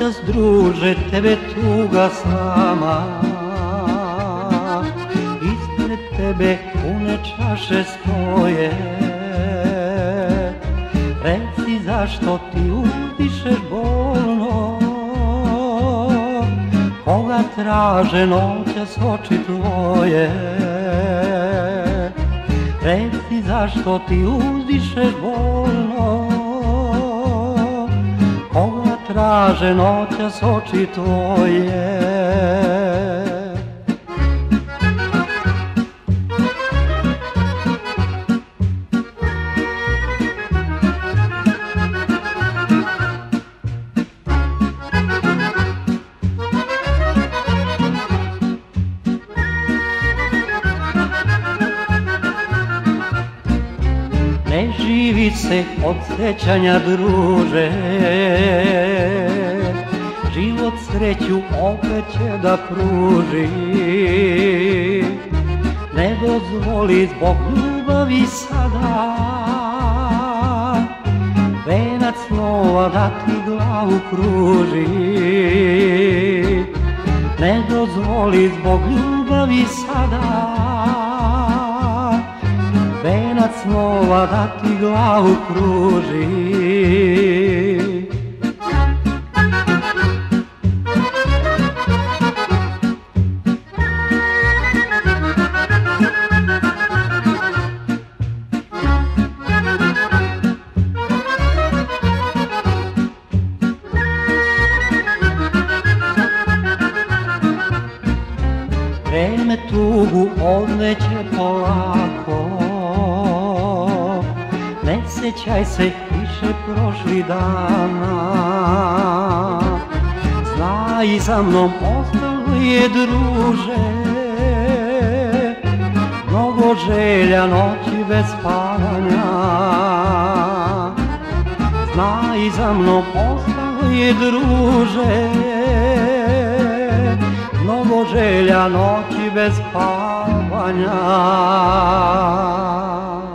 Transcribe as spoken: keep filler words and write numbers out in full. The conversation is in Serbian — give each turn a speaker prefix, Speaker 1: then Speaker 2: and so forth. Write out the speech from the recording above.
Speaker 1: Noćas druže tebe tuga slama, ispred tebe pune čaše stoje. Reci zašto ti uzdišeš bolno, koga traže noćas oči tvoje. Reci zašto ti uzdišeš bolno, koga traže noćas oči tvoje. Ne živi se od sećanja druže, život sreću opet će da pruži. Ne dozvoli zbog ljubavi sada venac snova da ti glavu kruži. Ne dozvoli zbog ljubavi sada venac snova da ti glavu kruži. Vreme tugu odneće polako, ne sećaj se više prošli dana. Znaj, za mnom ostalo je druže mnogo želja, noći bez spavanja. Znaj, za mnom ostalo je druže mnogo želja, noći bez spavanja.